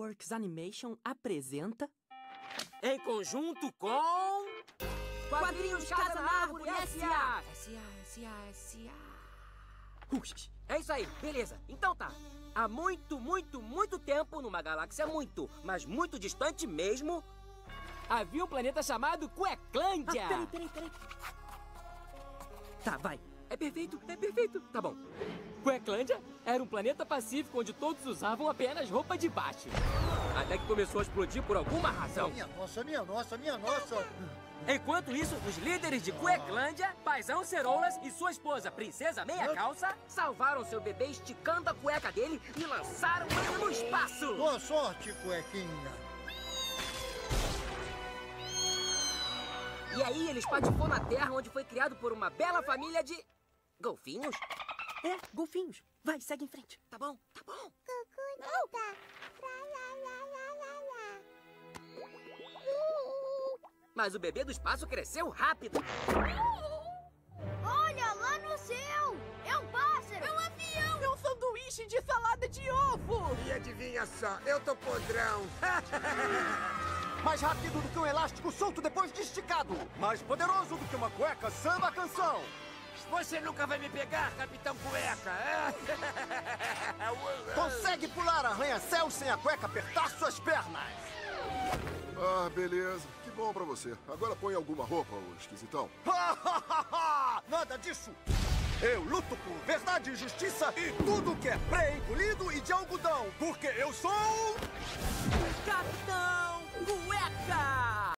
DreamWorks Animation apresenta... Em conjunto com... Quadrinhos Casa na Árvore S.A. É isso aí, beleza. Então tá. Há muito, muito, muito tempo, numa galáxia muito, mas muito distante mesmo, havia um planeta chamado Cueclândia. Peraí. Tá, vai. É perfeito. Tá bom. Cueclândia era um planeta pacífico onde todos usavam apenas roupa de baixo. Até que começou a explodir por alguma razão. Minha nossa! Enquanto isso, os líderes de Cueclândia, Paizão Ceroulas e sua esposa, Princesa Meia Calça, salvaram seu bebê esticando a cueca dele e lançaram ele no espaço. Boa sorte, cuequinha! E aí ele espatifou na Terra, onde foi criado por uma bela família de... golfinhos? É, golfinhos. Vai, segue em frente. Tá bom. Mas o bebê do espaço cresceu rápido. Olha, lá no céu! É um pássaro! É um avião! É um sanduíche de salada de ovo. E adivinha só, eu tô podrão. Mais rápido do que um elástico solto depois de esticado. Mais poderoso do que uma cueca samba canção. Você nunca vai me pegar, Capitão Cueca. Consegue pular arranha-céus sem a cueca apertar suas pernas. Ah, beleza. Que bom pra você. Agora põe alguma roupa, ô esquisitão. Nada disso. Eu luto por verdade e justiça e tudo que é pré-engolido e de algodão. Porque eu sou... Capitão Cueca!